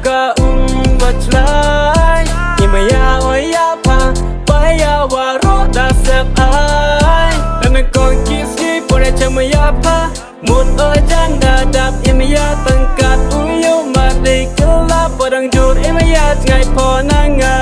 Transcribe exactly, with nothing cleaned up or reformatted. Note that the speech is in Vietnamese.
cả um vật lại nhưng mà ya ôi ya pa bay ya wa ro đã sập ai em mình còn kiss đi bỏ ra cho mà ya pa một ơi chân đã đạp em ya tăng cát uy yêu mà đi cứ lá bỏ đằng chuột em ya ngày phò nang